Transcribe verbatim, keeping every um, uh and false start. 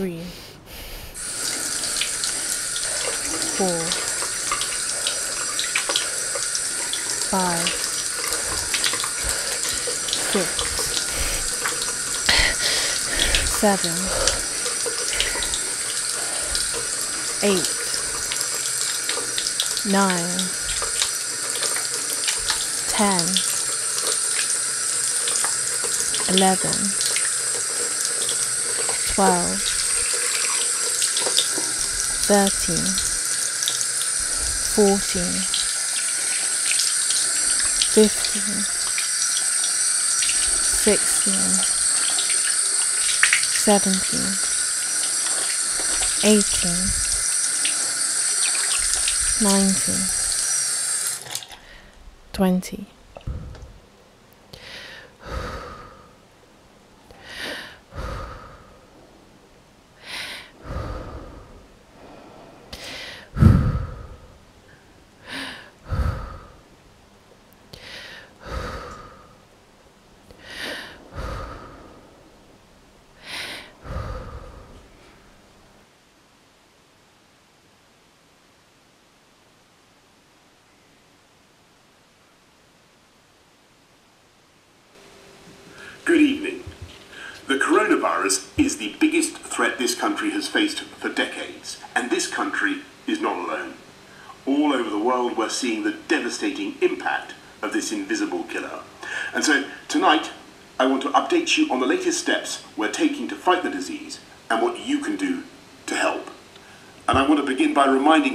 three, four, five, six, seven, eight, nine, ten, eleven, twelve, thirteen, fourteen, fifteen, sixteen, seventeen, eighteen, nineteen, twenty. Good evening. The coronavirus is the biggest threat this country has faced for decades, and this country is not alone. All over the world we're seeing the devastating impact of this invisible killer. And so tonight I want to update you on the latest steps we're taking to fight the disease and what you can do to help. And I want to begin by reminding